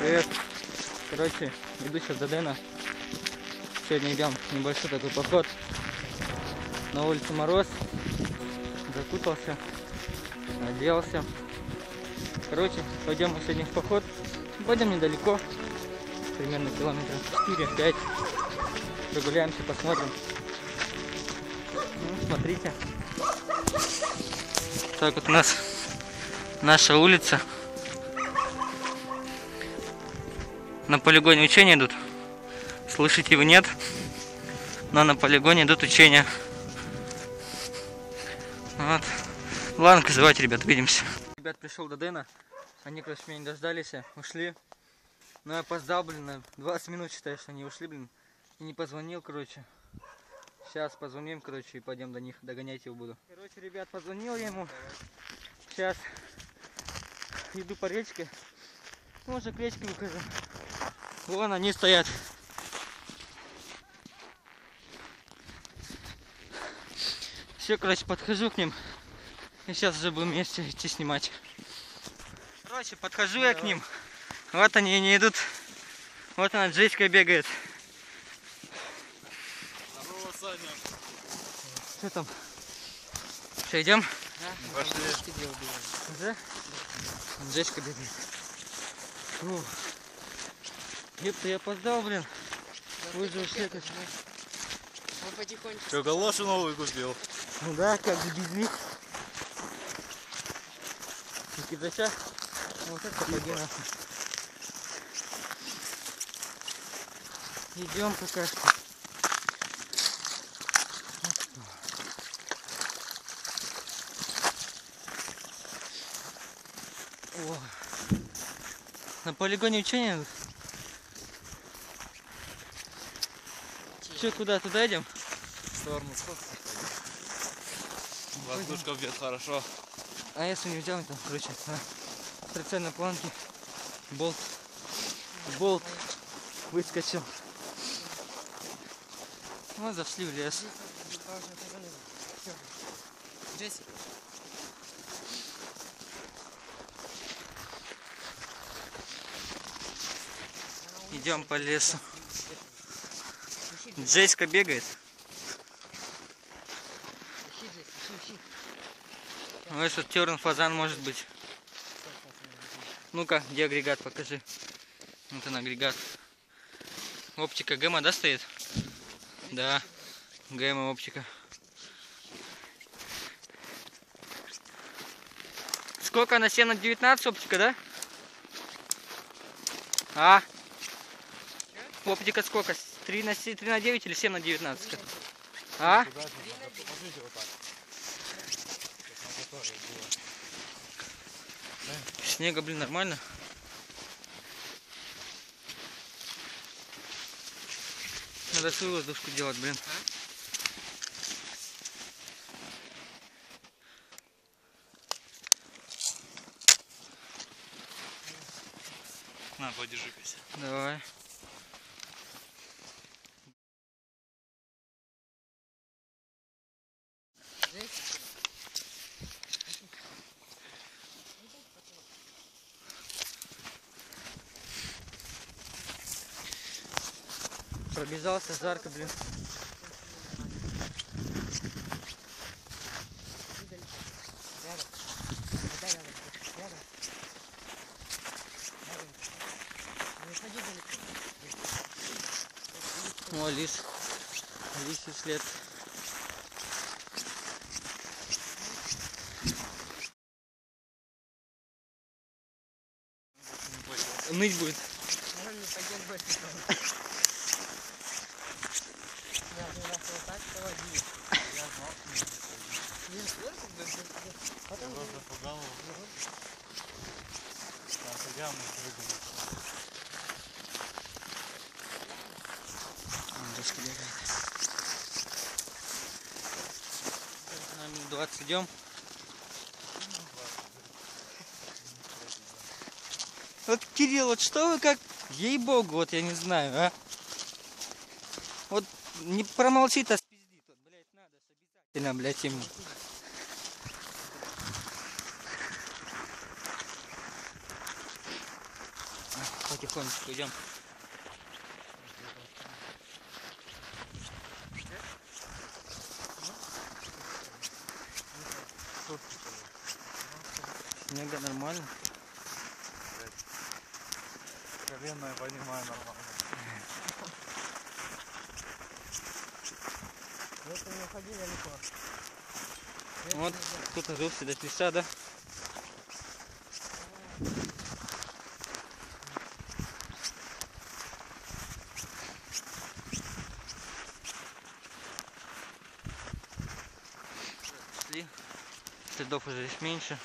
Привет. Короче, иду сейчас до Дэна. Сегодня идем небольшой такой поход. На улице мороз. Закутался, оделся. Короче, пойдем мы сегодня в поход. Пойдем недалеко. Примерно километров 4-5. Прогуляемся, посмотрим. Ну, смотрите. Так вот у нас наша улица. На полигоне учения идут. Слышите вы, нет? Но на полигоне идут учения. Вот. Ладно, давайте, ребят, увидимся. Ребят, пришел до Дэна. Они, короче, меня не дождались, ушли. Но я опоздал, блин, на 20 минут, считаю, что они ушли, блин. И не позвонил, короче. Сейчас позвоним, короче, и пойдем до них, догонять его буду. Короче, ребят, позвонил я ему. Сейчас иду по речке. Ну, уже к речке выхожу. Вон они стоят. Все, короче, подхожу к ним. И сейчас уже будем вместе идти снимать. Короче, подхожу я к ним. Вот они идут. Вот она, Джеська, бегает. Здорово, Саня. Что там? Что, идем? Да, пошли. Уже? Джеська бегает. Фу. Епта, я опоздал, блин. Вы же ушли. Мы потихоньку. Че, галоши новые купил? Ну да, как же без них. Никитача. Вот это сапоги нахуй. Идем пока что. О. На полигоне учения. Че, куда? Туда идем? В сторону сходки. Воздушка бьет хорошо. А если не взял, там, короче, на прицельной планке болт выскочил. Вот зашли в лес. Джесси. Идем по лесу. Джеська бегает. Ну, что терн фазан может быть. Ну-ка, где агрегат, покажи. Вот он, агрегат. Оптика гэма, да, стоит? Да, гэма оптика. Сколько на 7 на 19 оптика, да? А? Оптика сколько? 3 на 9 или 7 на 19? А? Снега, блин, нормально. Надо свою воздушку делать, блин. На, подержи-ка. Давай. Пробежался, жарко, блин. О, лис. Лисий след. Ныть будет. Дочка бегает. На минут 20 идем. Вот, Кирилл, вот что вы как, ей-богу, вот я не знаю, а? Вот не промолчит, а спиздит. Вот, блядь, надо ж обязательно, блядь, ему. потихонечку идем. Снега нормально. Колено я понимаю нормально. Вот не уходи далеко. Вот кто-то жил сюда леса, да? Шли. Следов уже здесь меньше.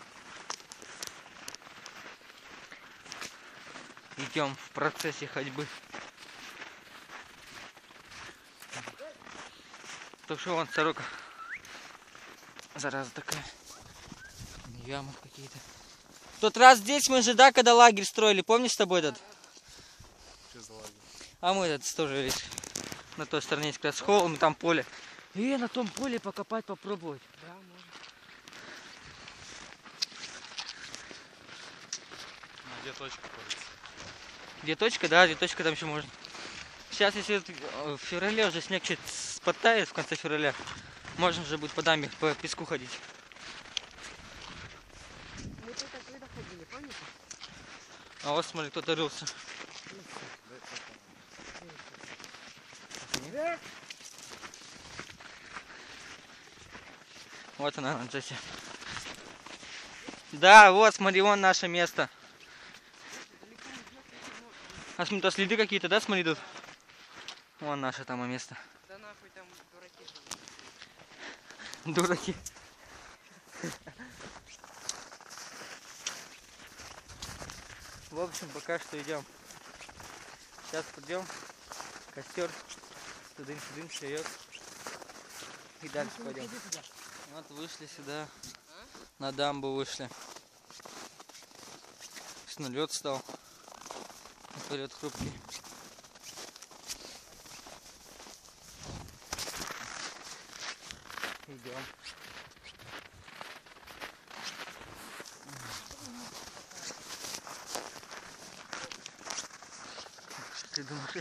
Идем в процессе ходьбы. То что вон сорока. Зараза такая. Ямы какие-то. В тот раз здесь мы же, да, когда лагерь строили, помнишь с тобой этот? Что за лагерь? А мы этот тоже ведь на той стороне есть как раз холм, там поле. И на том поле покопать, попробовать. Да, можно. А где точка ходится? Где точка, да, где точка там еще можно. Сейчас, если в феврале уже снег чуть спадает, в конце февраля, можно уже будет по даме, по песку ходить. Мы тут когда ходили, помните? А вот смотри, кто-то рылся. Вот она, Джесси. Да, вот, смотри, вон наше место. А смотри, то следы какие-то, да, смотри, тут? Вон наше там место. Да нахуй там дураки живут. Дураки. В общем, пока что идем. Сейчас пойдем. Костер. Тудым-сюдым, чаек. И дальше пойдем. Вот вышли сюда. На дамбу вышли. Лед стал. Лед хрупкий. Идем. Ты думаешь?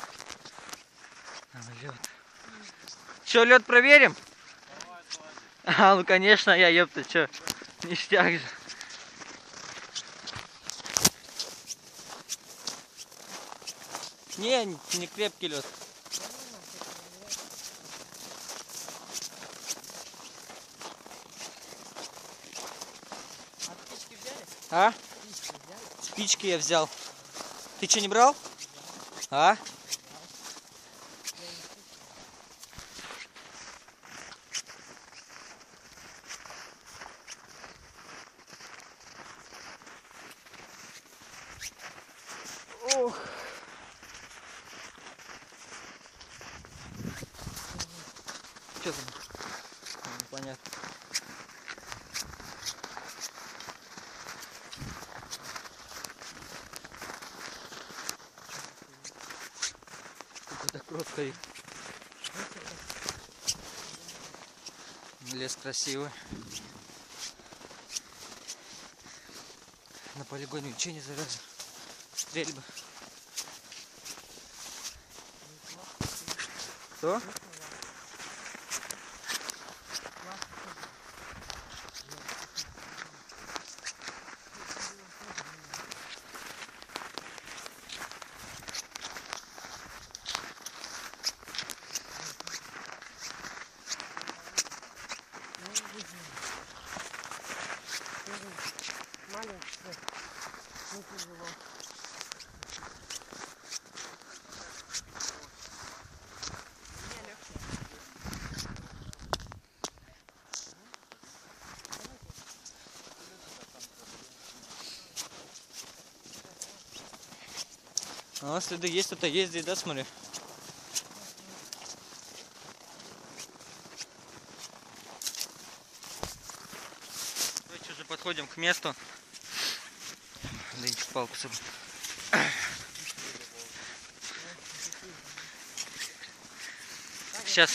Лед. Че, лед проверим? А, ну конечно, я, ёпта, че, ништяк же. Не крепкий лед. А птички взяли? А? Птички взяли? Спички я взял. Ты что, не брал? А? Ох. Что там? Непонятно. Какой-то крот стоит. Лес красивый. На полигоне учения зараза. Стрельбы. Что? Маленький. Не тяжело. Не, легкий. А, следы есть, кто-то есть здесь, да, смотри? Короче, уже подходим к месту. Дайте палку с собой. Сейчас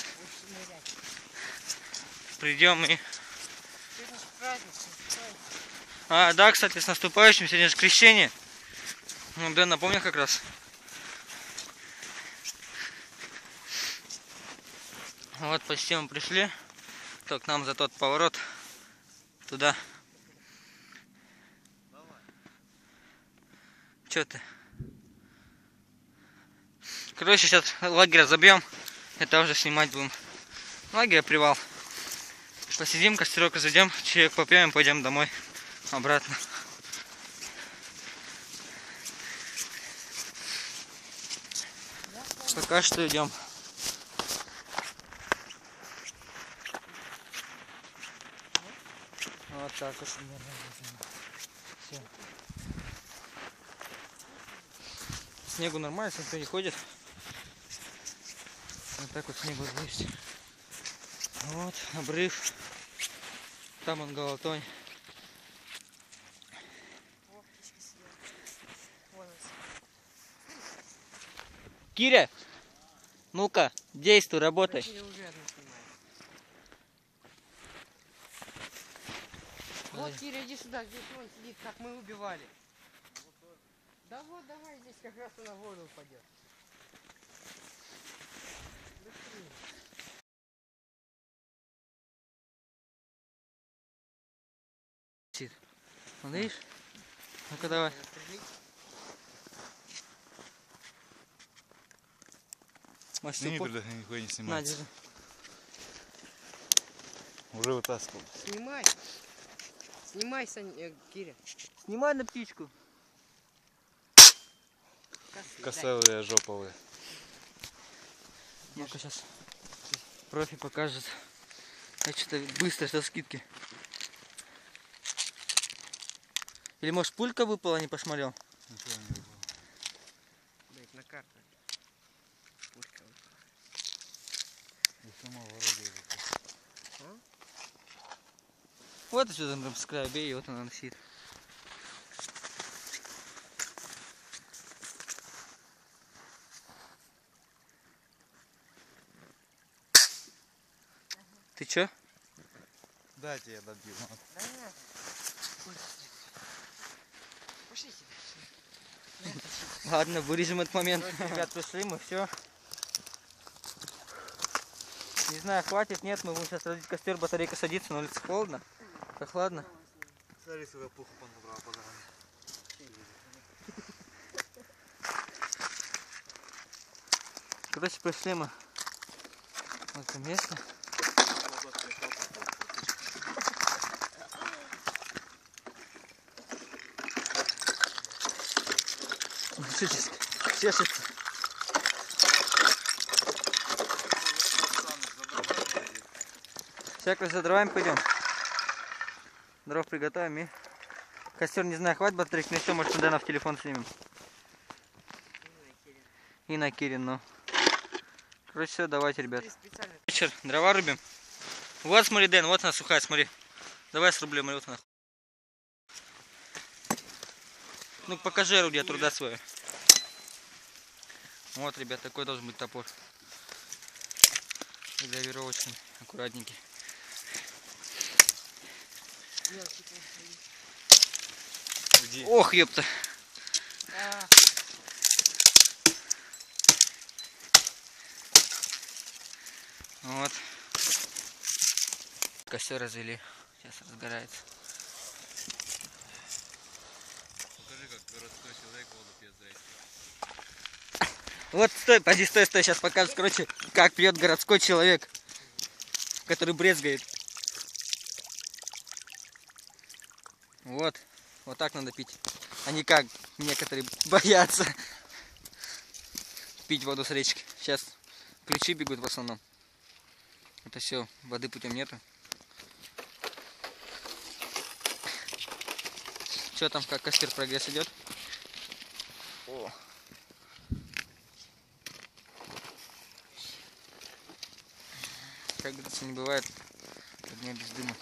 придем и... Это же праздник. А, да, кстати, с наступающим. Сегодня же крещение. Ну, Дэн напомнил как раз. Вот почти мы пришли. То к нам за тот поворот. Туда. Че ты? Короче, сейчас лагерь разобьем. Это уже снимать будем. Лагерь, привал. Посидим, костерок разведем, чаек попьем и пойдем домой. Обратно. Пока что идем. Вот так вот. Все. Снегу нормально, если никто не ходит. Вот так вот снегу есть. Вот, обрыв. Там он Галатонь. Киря, ну-ка, действуй, работай. Вот, Киря, иди сюда, здесь он сидит, как мы убивали. Да вот, давай, здесь как раз он на воду упадет. Смотришь? Ну-ка давай. Сними, когда никуда не На, снимается. держи. Уже вытаскивал. Снимай. Снимай, Киря. Снимай на птичку. Косовые, жоповые. Ну-ка сейчас профи покажет. Я что-то быстро, что скидки. Или может пулька выпала, не посмотрел? Ничего не выпало. Блять, на карту. Пушка. И сама вроде выпало. Вот что там с края бей, и вот она висит. Ты чё? Дайте я добью. Да нет. Пошли сюда. Ладно, вырежем этот момент. Ребят, пришли мы, все. Не знаю, хватит, нет, мы будем сейчас разводить костер, батарейка садится, на улице холодно, прохладно. Смотри, сюда пуху понабрал по дороге. Короче, пришли мы в это место. Чешется. Всякое за дровами пойдем. Дров приготовим и костер, не знаю, хватит батарейки, но еще, может, Дэна в телефон снимем. И на Кирин, ну. Короче, все, давайте, ребят. Вечер, дрова рубим. Вот, смотри, Дэн, вот она сухая, смотри. Давай срублю, смотри, вот она. Ну, покажи орудие труда свое. Вот, ребят, такой должен быть топор. Гравировочный, аккуратненький. Иди. Ох, ёпта. Вот. Костер развели. Сейчас разгорается. Покажи, как городской человек воду пьет за эти. Вот, стой, поди, стой, сейчас покажу, короче, как пьет городской человек, который брезгает. Вот, вот так надо пить, а не как некоторые боятся пить воду с речки. Сейчас ключи бегут в основном. Это все, воды путем нету. Что там, как костер, прогресс идет? О. Как говорится, не бывает огня без дыма.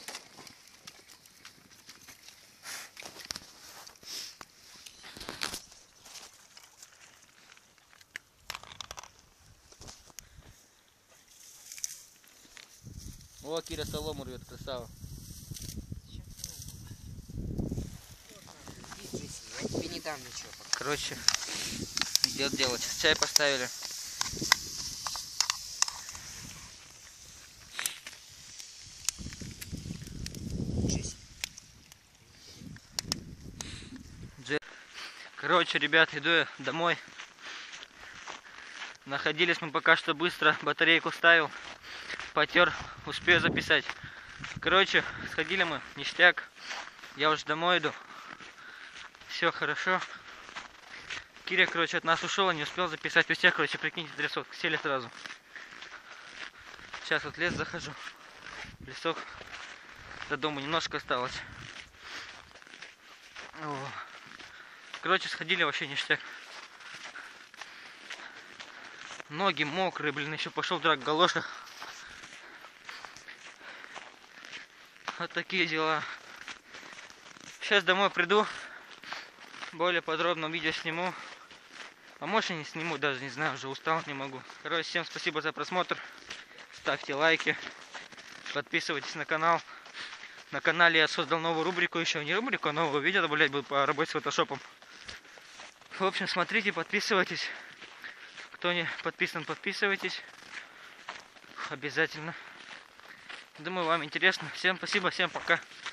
О, Кира солому рвет, красава. Я тебе не дам ничего пока. Короче, идет делать. Чай поставили. Короче, ребят, иду я домой. Находились мы пока что быстро. Батарейку ставил. Потер. Успею записать. Короче, сходили мы. Ништяк. Я уже домой иду. Все хорошо. Киря, короче, от нас ушел. Не успел записать. У всех, короче, прикиньте, трясок. Сели сразу. Сейчас вот в лес захожу. Лесок. До дома немножко осталось. О. Короче, сходили, вообще ништяк. Ноги мокрые, блин, еще пошел драк в галошах. Вот такие дела. Сейчас домой приду. Более подробно видео сниму. А может и не сниму, даже не знаю, уже устал, не могу. Короче, всем спасибо за просмотр. Ставьте лайки. Подписывайтесь на канал. На канале я создал новую рубрику еще. Не рубрику, а новое видео, блять, будет по работе с фотошопом. В общем, смотрите, подписывайтесь. Кто не подписан, подписывайтесь. Обязательно. Думаю, вам интересно. Всем спасибо, всем пока.